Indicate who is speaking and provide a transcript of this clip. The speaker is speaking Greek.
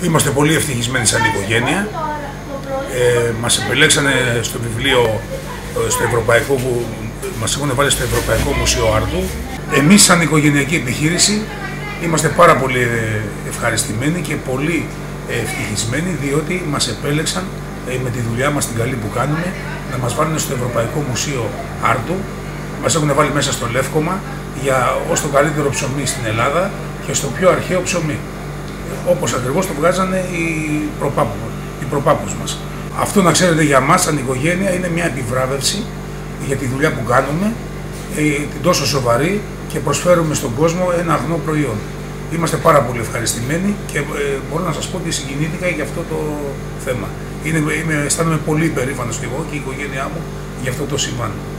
Speaker 1: Είμαστε πολύ ευτυχισμένοι σαν οικογένεια. Μας επιλέξανε στο βιβλίο, μας έχουν βάλει στο Ευρωπαϊκό Μουσείο Άρτου. Εμείς σαν οικογενειακή επιχείρηση είμαστε πάρα πολύ ευχαριστημένοι και πολύ ευτυχισμένοι, διότι μας επέλεξαν με τη δουλειά μας την καλή που κάνουμε να μας βάλουν στο Ευρωπαϊκό Μουσείο Άρτου. Μας έχουν βάλει μέσα στο Λεύκομα ως το καλύτερο ψωμί στην Ελλάδα και στο πιο αρχαίο ψωμί, όπως ακριβώς το βγάζανε οι προπάπους μας. Αυτό, να ξέρετε, για μας σαν οικογένεια είναι μια επιβράβευση για τη δουλειά που κάνουμε, την τόσο σοβαρή, και προσφέρουμε στον κόσμο ένα αγνό προϊόν. Είμαστε πάρα πολύ ευχαριστημένοι και μπορώ να σας πω ότι συγκινήθηκα για αυτό το θέμα. Αισθάνομαι πολύ υπερήφανος και εγώ και η οικογένειά μου για αυτό το συμβάν.